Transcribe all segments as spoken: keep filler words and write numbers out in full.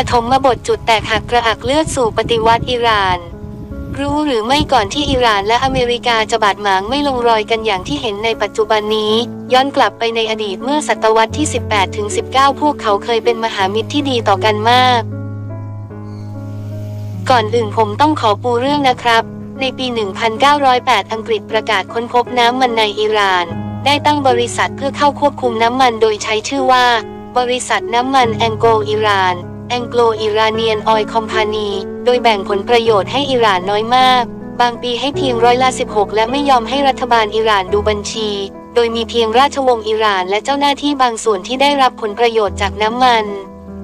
ฐมบทจุดแตกหักกระอักเลือดสู่ปฏิวัติอิหร่านรู้หรือไม่ก่อนที่อิหร่านและอเมริกาจะบาดหมางไม่ลงรอยกันอย่างที่เห็นในปัจจุบันนี้ย้อนกลับไปในอดีตเมื่อศตวรรษที่ สิบแปดถึงสิบเก้า พวกเขาเคยเป็นมหามิตรที่ดีต่อกันมากก่อนอื่นผมต้องขอปูเรื่องนะครับในปี หนึ่งพันเก้าร้อยแปด อังกฤษประกาศค้นพบน้ำมันในอิหร่านได้ตั้งบริษัทเพื่อเข้าควบคุมน้ำมันโดยใช้ชื่อว่าบริษัทน้ำมันแองโกลอิหร่านแองโกลอิราเนียนออยล์คอมพานีโดยแบ่งผลประโยชน์ให้อิหร่านน้อยมากบางปีให้เพียงร้อยละสิบหกและไม่ยอมให้รัฐบาลอิหร่านดูบัญชีโดยมีเพียงราชวงศ์อิหร่านและเจ้าหน้าที่บางส่วนที่ได้รับผลประโยชน์จากน้ำมัน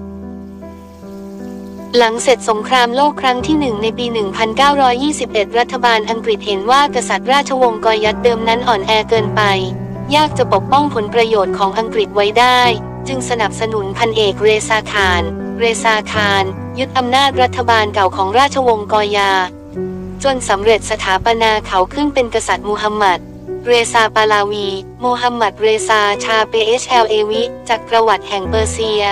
หลังเสร็จสงครามโลกครั้งที่หนึ่งในปี หนึ่งพันเก้าร้อยยี่สิบเอ็ด รัฐบาลอังกฤษเห็นว่ากษัตริย์ราชวงศ์กอยัดเดิมนั้นอ่อนแอเกินไปยากจะปกป้องผลประโยชน์ของอังกฤษไว้ได้จึงสนับสนุนพันเอกเรซาคารเรซาคารยึดอำนาจรัฐบาลเก่าของราชวงศ์กอยาจนสำเร็จสถาปนาเขาขึ้นเป็นกษัตริย์มูฮัมหมัดเรซาปาลาวีโมฮัมหมัดเรซาชาเปเอชแอลเอวิจักรวรรดิแห่งเปอร์เซีย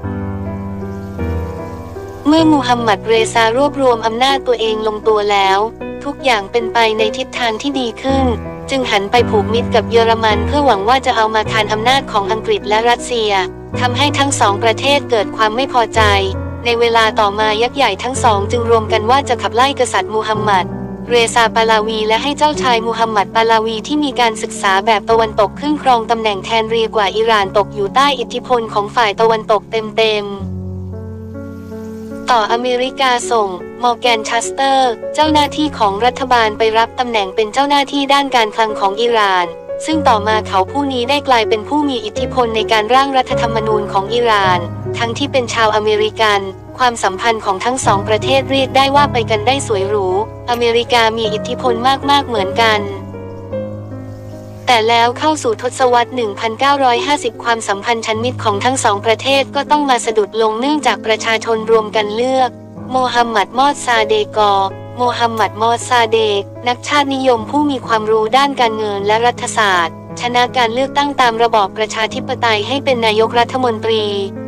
เมื่อมูฮัมหมัดเรซารวบรวมอำนาจตัวเองลงตัวแล้วทุกอย่างเป็นไปในทิศทางที่ดีขึ้นจึงหันไปผูกมิตรกับเยอรมันเพื่อหวังว่าจะเอามาคานอำนาจของอังกฤษและรัสเซียทำให้ทั้งสองประเทศเกิดความไม่พอใจในเวลาต่อมายักษ์ใหญ่ทั้งสองจึงรวมกันว่าจะขับไล่กษัตริย์มูฮัมหมัดเรซาปาลาวีและให้เจ้าชายมูฮัมหมัดปาลาวีที่มีการศึกษาแบบตะวันตกขึ้นครองตำแหน่งแทนเรียกว่าอิหร่านตกอยู่ใต้อิทธิพลของฝ่ายตะวันตกเต็มๆต่ออเมริกาส่งมอร์แกนชัสเตอร์เจ้าหน้าที่ของรัฐบาลไปรับตำแหน่งเป็นเจ้าหน้าที่ด้านการคลังของอิหร่านซึ่งต่อมาเขาผู้นี้ได้กลายเป็นผู้มีอิทธิพลในการร่างรัฐธรรมนูญของอิหร่านทั้งที่เป็นชาวอเมริกันความสัมพันธ์ของทั้งสองประเทศเรียกได้ว่าไปกันได้สวยหรูอเมริกามีอิทธิพลมากๆเหมือนกันแต่แล้วเข้าสู่ทศวรรษ หนึ่งพันเก้าร้อยห้าสิบ ความสัมพันธ์ชั้นมิตรของทั้งสองประเทศก็ต้องมาสะดุดลงเนื่องจากประชาชนรวมกันเลือกโมฮัมหมัดมอดซาเดกอโมฮัมหมัดมอดซาเดกนักชาตินิยมผู้มีความรู้ด้านการเงินและรัฐศาสตร์ชนะการเลือกตั้งตามระบอบประชาธิปไตยให้เป็นนายกรัฐมนตรี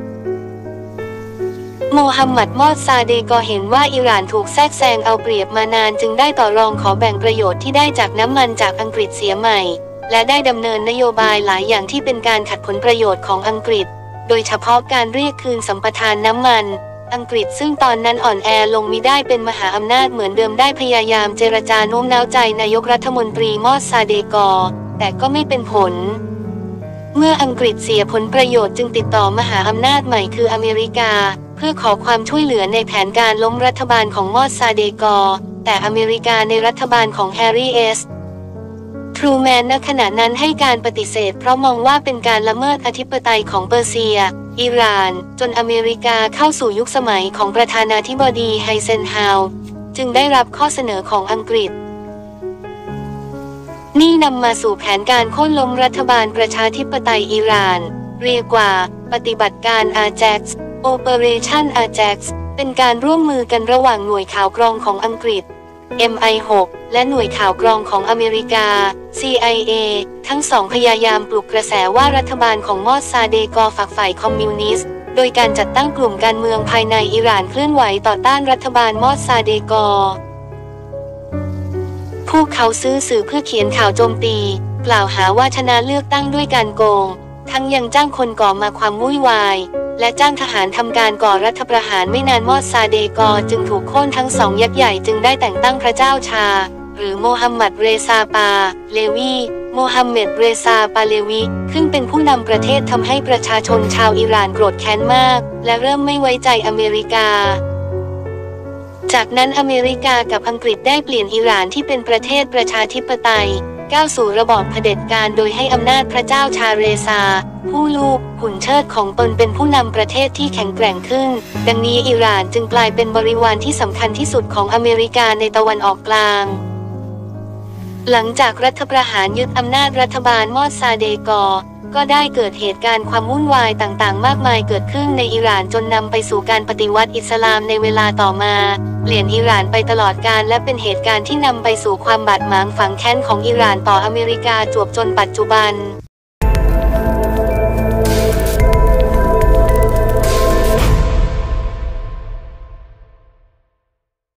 โมฮัมหมัดมอดซาเดกอเห็นว่าอิหร่านถูกแทรกแซงเอาเปรียบมานานจึงได้ต่อรองขอแบ่งประโยชน์ที่ได้จากน้ำมันจากอังกฤษเสียใหม่และได้ดำเนินนโยบายหลายอย่างที่เป็นการขัดผลประโยชน์ของอังกฤษโดยเฉพาะการเรียกคืนสัมปทานน้ำมันอังกฤษซึ่งตอนนั้นอ่อนแอลงมิได้เป็นมหาอำนาจเหมือนเดิมได้พยายามเจรจาโน้มน้าวใจนายกรัฐมนตรีมอดซาเดกอแต่ก็ไม่เป็นผลเมื่ออังกฤษเสียผลประโยชน์จึงติดต่อมหาอำนาจใหม่คืออเมริกาเพื่อขอความช่วยเหลือในแผนการล้มรัฐบาลของมอดซาเดกอแต่อเมริกาในรัฐบาลของแฮร์รี่เอสทรูแมนณขณะนั้นให้การปฏิเสธเพราะมองว่าเป็นการละเมิดอธิปไตยของเปอร์เซียอิหร่านจนอเมริกาเข้าสู่ยุคสมัยของประธานาธิบดีไฮเซนฮาวจึงได้รับข้อเสนอของอังกฤษนี่นำมาสู่แผนการโค่นล้มรัฐบาลประชาธิปไตยอิหร่านเรียกว่าปฏิบัติการ อาแจ็กซ์ Operation อาแจ็กซ์ เป็นการร่วมมือกันระหว่างหน่วยข่าวกรองของอังกฤษ เอ็ม ไอ หก และหน่วยข่าวกรองของอเมริกา ซี ไอ เอ ทั้งสองพยายามปลุกกระแสว่ารัฐบาลของมอดซาเดกอฝักใฝ่คอมมิวนิสต์โดยการจัดตั้งกลุ่มการเมืองภายในอิหร่านเคลื่อนไหวต่อต้านรัฐบาลมอดซาเดกอพวกเขาซื้อสื่อเพื่อเขียนข่าวโจมตีกล่าวหาว่าชนะเลือกตั้งด้วยการโกงทั้งยังจ้างคนก่อมาความวุ่นวายและจ้างทหารทำการก่อรัฐประหารไม่นานมอดซาเดกอจึงถูกโค่นทั้งสองยักษ์ใหญ่จึงได้แต่งตั้งพระเจ้าชาหรือโมฮัมหมัดเรซาปาเลวีโมฮัมเหม็ดเรซาปาเลวีขึ้นเป็นผู้นำประเทศทำให้ประชาชนชาวอิหร่านโกรธแค้นมากและเริ่มไม่ไว้ใจอเมริกาจากนั้นอเมริกากับอังกฤษได้เปลี่ยนอิหร่านที่เป็นประเทศประชาธิปไตยก้าวสู่ระบอบเผด็จการโดยให้อำนาจพระเจ้าชาเรซาผู้ลูกหุ่นเชิดของตนเป็นผู้นำประเทศที่แข็งแกร่งขึ้นดังนี้อิหร่านจึงกลายเป็นบริวารที่สำคัญที่สุดของอเมริกาในตะวันออกกลางหลังจากรัฐประหารยึดอำนาจรัฐบาลมอดซาเดกอก็ได้เกิดเหตุการณ์ความวุ่นวายต่างๆมากมายเกิดขึ้นในอิหร่านจนนำไปสู่การปฏิวัติอิสลามในเวลาต่อมาเปลี่ยนอิหร่านไปตลอดกาลและเป็นเหตุการณ์ที่นำไปสู่ความบาดหมางฝังแค้นของอิหร่านต่ออเมริกาจวบจนปัจจุบัน